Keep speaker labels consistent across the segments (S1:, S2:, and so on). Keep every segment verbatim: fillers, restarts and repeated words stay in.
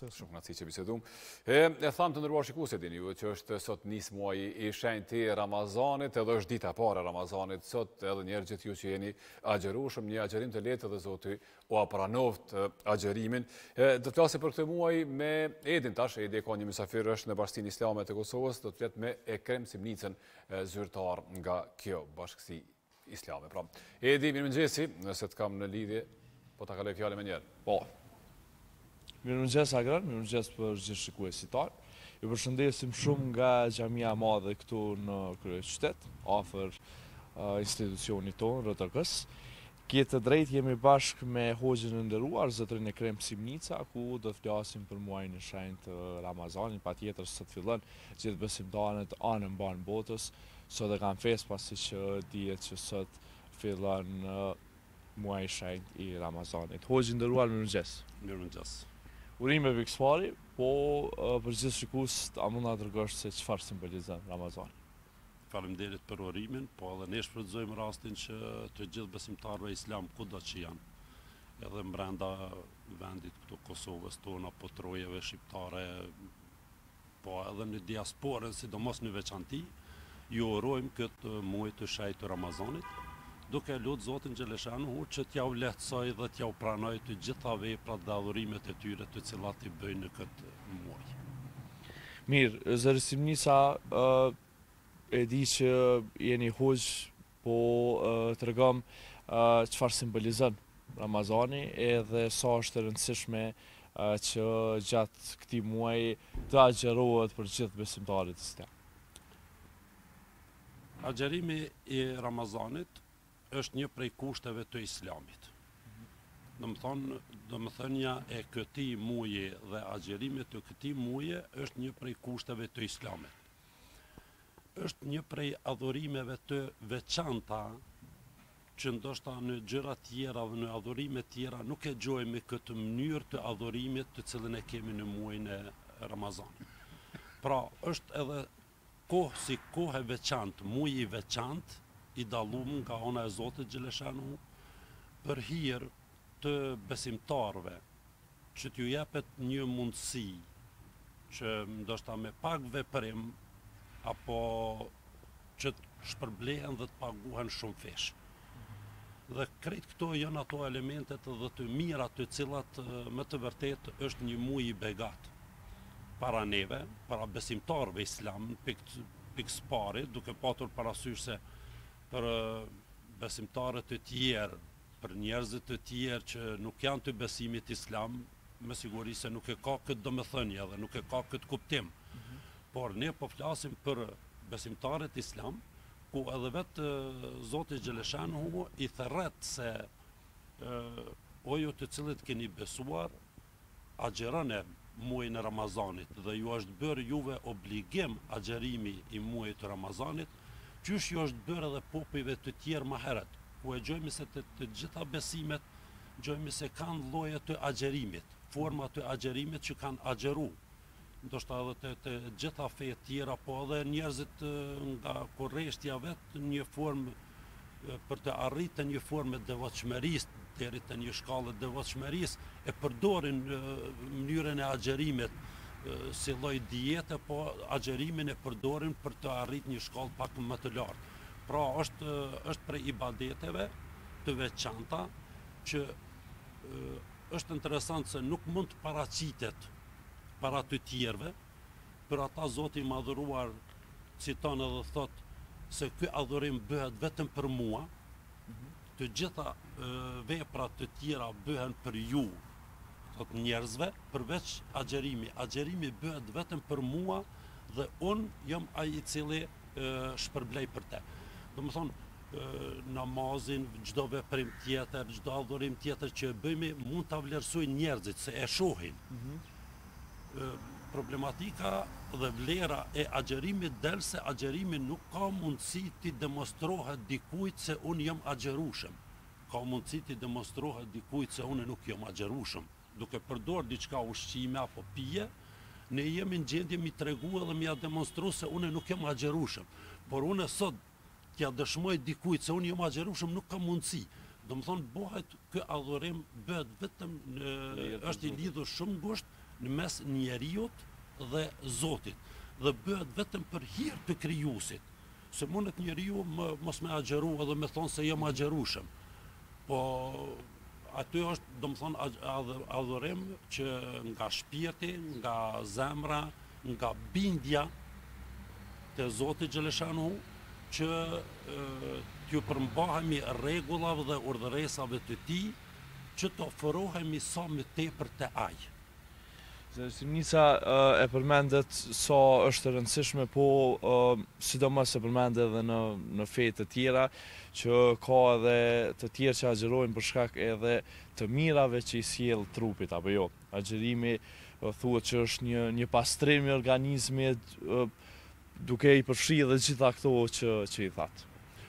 S1: Shumë kënaqësi që bisedum. E, e thamë të ndërruar shikues e dini ju që është sot nis muaji i shenjtë i Ramazanit, edhe është dita e parë e Ramazanit. Sot edhe njerëzit ju që jeni agjerueshëm, një agjerim të lehtë edhe Zoti u apranovt agjerimin. E, do të flasim për këtë muaj me Edin tash. Edi ka një mysafir është në Bashkinë Islame të Kosovës, do të flet me Ekrem Simnicën, zyrtar nga kjo bashkësi islame. Pra, Edi, mirëmëngjesi, nëse të kam në lidhje, po ta kaloj fjalën më njerë.
S2: Po. Mirëmëngjes Agran, mirëmëngjes për gjithë shikuesit tanë. Ju përshëndesim shumë nga xhamia e madhe këtu në kryeqytet, afër uh, institucionit tonë, R T K-s. Kjetë të drejt jemi bashkë me hoxhin e nderuar, zotrin Ekrem Simnica, ku do të flasim për muajin e shenjtë të Ramazanit. Patjetër sot fillon gjithë besimtarët anë mban botës, sot e kanë festë pasi që dihet që sot fillon uh, muaji i shenjtë i Ramazanit. Hoxhi i nderuar, mirëmëngjes.
S3: Mirëmëngjes.
S2: Urime për kësfari, po për gjithë shikus a mund nga tërgosh se qëfar simbolizën Ramazani.
S3: Faleminderit për urimin, po edhe ne shfrytëzojmë rastin që të gjithë besimtarëve islam kudo që janë, edhe brenda vendit këtu Kosovës tonë, apo trojeve shqiptare, po edhe në diasporën, sidomos në veçanti, ju urojmë këtë muaj të shenjtë të Ramazanit, duke lutë Zotin Gjeleshanu që t'ja u lehtësoj dhe t'ja u pranoj të gjitha veprat dhe adhurimet e tyre të cilat i bëjnë në këtë muaj.
S2: Mirë, zëri Simnica, uh, e di që jeni hoxh, po uh, të regam uh, qëfar simbolizën Ramazani edhe sa është të rëndësishme uh, që gjatë këti muaj të agjerohet për gjithë besimtarit islam.
S3: Agjerimi i Ramazanit është një prej kushteve të islamit. Dhe më thonë, dhe më thënja e këti muje dhe agjerimit të këti muje është një prej kushteve të islamit. është një prej adhurimeve të veçanta që ndoshta në gjëra tjera dhe në adhurime tjera nuk e gjojmë këtë mënyrë të adhurimit të cilën e kemi në muajin e Ramazanit. Pra, është edhe kohë si kohë e veçantë, muaji i veçantë, i dallum nga ona e Zotit Gjeleshanu për hir të besimtarve që t'ju jepet një mundësi që ndoshta me pak veprim apo që të shpërblehen dhe të paguhen shumë fish. Dhe krejt këto janë ato elementet dhe të mira të cilat më të vërtet është një muaj i begat para neve, para besimtarve islam, pikës pari, duke patur parasysh se për besimtarët të tjerë, për njerëzit të tjerë që nuk janë të besimit islam, me siguri se nuk e ka këtë domethënie dhe nuk e ka këtë kuptim. Mm-hmm. Por ne po flasim për besimtarët islam, ku edhe vetë Zoti Gjeleshanu i thërret se o ju të cilët keni besuar, agjerone muajin e Ramazanit dhe ju është bërë juve obligim agjerimi i muajit të Ramazanit, qysh jo është bërë edhe popujve të tjerë më herët, ku e gjojmë se të, të gjitha besimet, gjojmë se kanë lloje të agjerimit, forma të agjerimit që kanë agjeru. Ndoshta edhe të, të gjitha fe tjera, po edhe njerëzit nga korreshtja vetë një formë për të arritë një formë devotshmërisë, deri te një shkallë devotshmërisë, e përdorin mënyrën e agjerimit si lloj diete, po agjerimin e përdorin për të arritur një shkallë pak më të lartë. Pra është është prej ibadeteve të veçanta që është interesant se nuk mund të paraqitet para të tjerëve, për ata Zoti i madhëruar citon edhe thot se ky adhurim bëhet vetëm për mua, të gjitha veprat të tjera bëhen për ju, thot njerëzve, përveç agjerimi. Agjerimi bëhet vetëm për mua dhe unë jam ai i cili shpërblej për te. Do më thonë, namazin, çdo veprim tjetër, çdo adhurim tjetër që e bëjmë, mund ta vlerësojnë njerëzit se e shohin. Mm-hmm. Problematika dhe vlera e agjerimit del se agjerimi nuk ka mundësi të demonstrohet dikujt se unë jam agjerueshëm. Ka mundësi të demonstrohet dikujt se unë nuk jam agjerueshëm. Duke përdor diçka ushqime apo pije, ne jemi në gjendje mi tregu edhe mi ja demonstru se unë nuk jam agjerueshëm. Por unë sot t'ja dëshmoj dikujt se unë jam agjerueshëm nuk ka mundësi. Do më thonë, bëhet kë adhurim bëhet vetëm në, është i lidhur shumë ngusht në mes njeriut dhe Zotit, dhe bëhet vetëm për hir të krijuesit. Se mundet njeriu më, mos me agjeru edhe me thonë se jam agjerushëm. Po aty është, do më thonë, adhurim që nga shpirti, nga zemra, nga bindja të Zotit Gjeleshanu, që t'ju përmbahemi rregullave dhe urdhëresave të tij, që të ofrohemi sa më tepër te ai.
S2: Simnica e përmendet sa është e rëndësishme, po sidomos e përmendet edhe në, në fe të tjera, që ka edhe të tjerë që agjerojnë për shkak edhe të mirave që i sjell trupit, apo jo. Agjerimi thuhet që është një, një pastrim i organizmit, duke i përfshirë dhe gjitha këto që, që i thatë.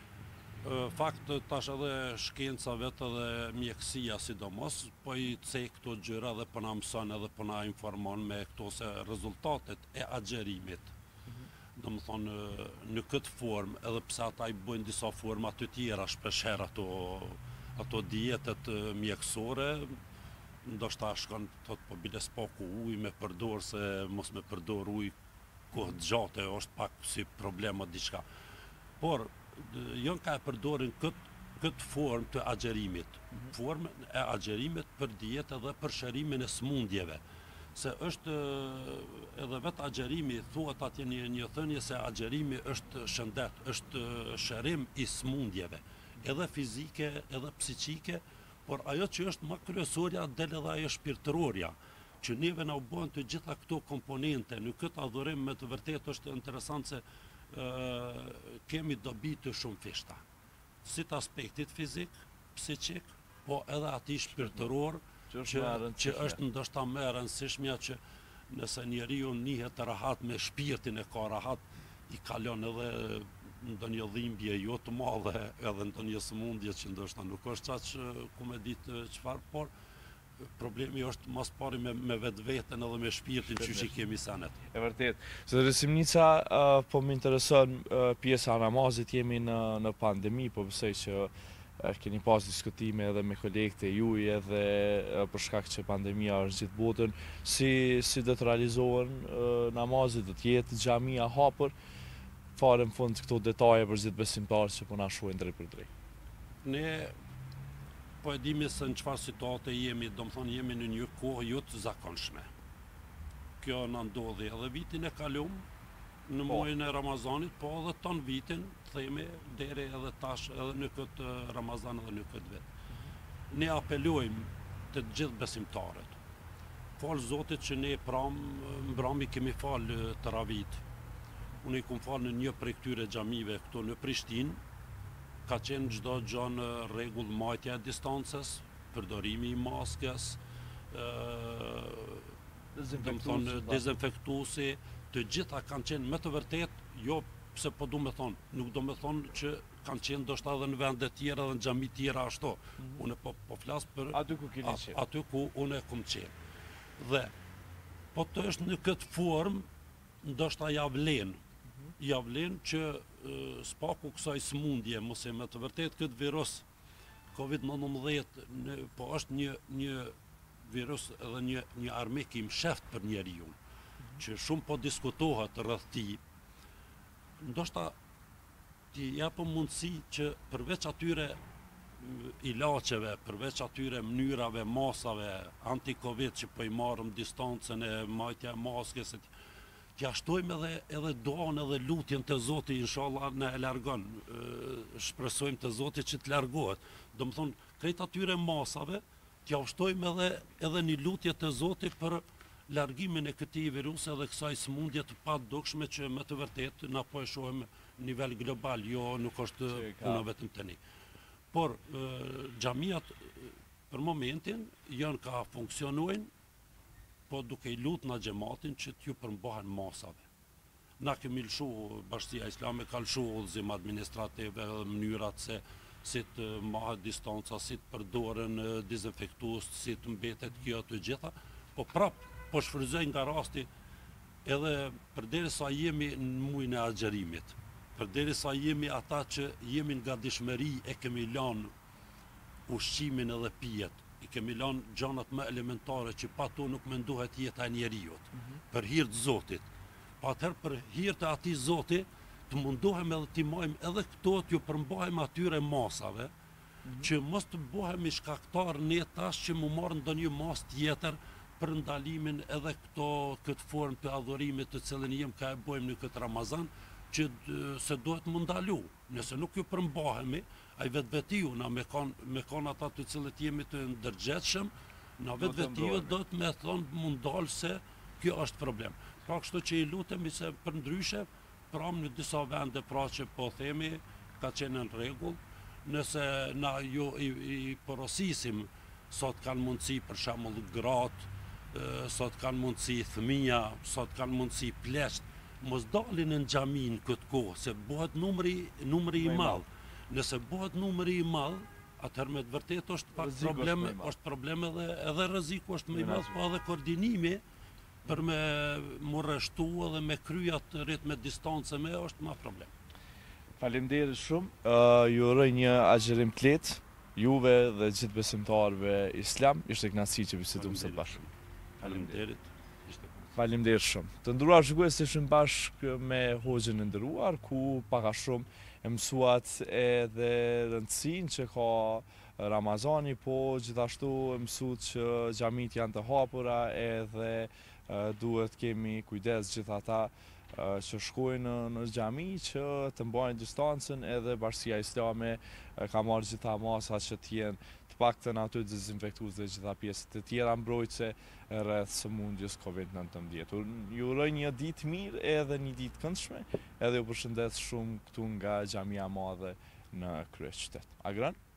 S3: Fakt, tash edhe shkenca vetë dhe mjekësia sidomos, po i cek këto gjëra dhe po na mëson edhe po na informon me këto se rezultatet e agjerimit. Do më thonë, në këtë formë, edhe pse ata i bëjnë disa forma të tjera, shpesher ato, ato dietet mjekësore, ndoshta shkon thot po bile s'paku ujë me përdor, se mos me përdor ujë kohë gjate, është pak si problem o diçka. Por janë ka e përdorin këtë, këtë formë të agjerimit, formën e agjerimit për dietë dhe për shërimin e smundjeve. Se është edhe vetë agjerimi, thuhet atje një, një thënie se agjerimi është shëndet, është shërim i smundjeve, edhe fizike, edhe psiqike, por ajo që është më kryesorja del edhe ajo shpirtërorja, që neve na u bën të gjitha këto komponente. Në këtë adhurim me të vërtetë është interesant se uh, kemi dobi të shumë fishta, si të aspektit fizik, psiqik, po edhe ati shpirtëror, që, që, që është ndoshta më e rëndësishmja, që nëse njeriu njihet të rahat me shpirtin e ka rahat, i kalon edhe ndonjë dhimbje jo të madhe, edhe ndonjë sëmundje që ndoshta nuk është çaq ku me ditë çfarë, por problemi është mas pari me, me vetë vetën edhe me shpirtin që që kemi sanet.
S2: E vërtet. Se dhe Simnica, uh, po më intereson uh, pjesa namazit, jemi në, në pandemi, po besoj që uh, keni pas diskutime edhe me kolegët e juaj edhe uh, për shkak që pandemia është gjithë botën, si, si do të realizohen uh, namazit, do të jetë xhamia hapur, fare në fund këto detaje për gjithë besimtarë që po na shohin drejt për drejt.
S3: Ne po e dimi se në çfarë situate jemi, do më thonë jemi në një kohë jo të zakonshme. Kjo në ndodhi edhe vitin e kalum, në
S2: po.
S3: muajin e Ramazanit, po edhe ton vitin, themi, deri edhe tash edhe në këtë Ramazan edhe në këtë vit. Ne apelojmë të gjithë besimtarët. Falë Zotit që ne pram, mbrami kemi falë taravit. Unë i kum falë në një prej këtyre xhamive këtu në Prishtinë, ka qenë çdo gjë në rregull, majtja e distancës, përdorimi i maskës, ë dezinfektuesi, të gjitha kanë qenë me të vërtet, jo pse po du me thonë, nuk do me thonë që kanë qenë ndoshta edhe në vende tjera dhe në xhami tjera ashtu. Mm-hmm. Unë po po flas për
S2: aty ku keni qenë.
S3: Aty ku unë kam qenë. Dhe po të është në këtë formë, ndoshta ja vlen. Mm-hmm. Ja vlen që spaku kësaj smundje, mos e me të vërtet këtë virus kovid nëntëmbëdhjetë, po është një, një virus edhe një, një armik i msheft për njeriu, mm-hmm. që shumë po diskutohet rreth tij. Ndoshta ti japë mundësi që përveç atyre ilaçeve, përveç atyre mënyrave, masave anti-covid që po i marrëm distancën e majtja e maskës, t'ja shtojmë edhe, edhe doan edhe lutjen të Zotit, inshallah në e largon, shpresojmë të Zotit që të largohet. Do më thonë, krejt atyre masave, t'ja shtojmë edhe, edhe një lutje të Zotit për largimin e këtij virusi dhe kësaj smundje të padukshme që me të vërtet na po e shohim në nivel global, jo nuk është puna vetëm tani. Por xhamiat për momentin janë ka funksionojnë, po duke i lut në xhamatin që t'ju përmbahen masave. Na kemi lëshu, Bashkia Islame ka lëshu udhëzim administrativ dhe mënyrat se si të mahet distanca, si të përdoren dezinfektues, si të mbetet kjo të gjitha, po prap po shfryzoj nga rasti edhe përderisa jemi në muajin e agjerimit, përderisa jemi ata që jemi nga dishmëri e kemi lanë ushqimin edhe pijet, i i kemi lanë gjanat më elementare që pa to nuk mendohet jeta e njeriut, për hir të Zotit. Pa atëherë për hir të atij Zoti, të mundohem edhe t'i majmë edhe këto t'ju përmbajmë atyre masave, që mos të bëhemi shkaktar ne tash që mu marrë ndonjë mas tjetër për ndalimin edhe këto këtë formë të adhurimit të cilën jem ka e bojmë në këtë Ramazan, që se duhet më ndalu. Nëse nuk ju përmbahemi, a i vetë vetiu, na me kanë ata të cilët jemi të ndërgjetshëm, na vetë vetiu do të me thonë më ndalë se kjo është problem. Pra kështu që i lutemi se për ndryshe, pram në disa vende pra që po themi, ka qenë në rregull, nëse na ju i, i porosisim, sot kanë mundësi për shembull gratë, sot kanë mundësi fëmija, sot kanë mundësi pleqt, mos dalin në xhami në këtë kohë, se bëhet numri, numri i madh. Nëse bëhet numri i madh, atëherë me të vërtetë është pak problem, është problem edhe, edhe rreziku është më i madh, po edhe koordinimi për me më rreshtu edhe me kryat rrit me distancë me është më problem.
S2: Faleminderit shumë. Uh, ju uroj një agjerim të lehtë juve dhe gjithë besimtarëve islam. Ishte kënaqësi që bisedum së bashku.
S3: Faleminderit.
S2: Faleminderit shumë. Të nderuar shikues, ishim bashkë me hoxhën e nderuar ku pak a shumë e mësuat edhe rëndësinë që ka Ramazani, po gjithashtu e mësuat që xhamit janë të hapura edhe uh, duhet kemi kujdes gjithë ata uh, që shkojnë në xhami që të mbajnë distancën, edhe Bashkia Islame uh, ka marrë gjitha masat që të jenë të paktën aty dezinfektues dhe gjitha pjesët e tjera mbrojtëse rreth sëmundjes Covid nëntëmbëdhjetë. Ju uroj një ditë mirë edhe një ditë këndshme, edhe ju përshëndes shumë këtu nga xhamia e madhe në kryeqytet. Agran?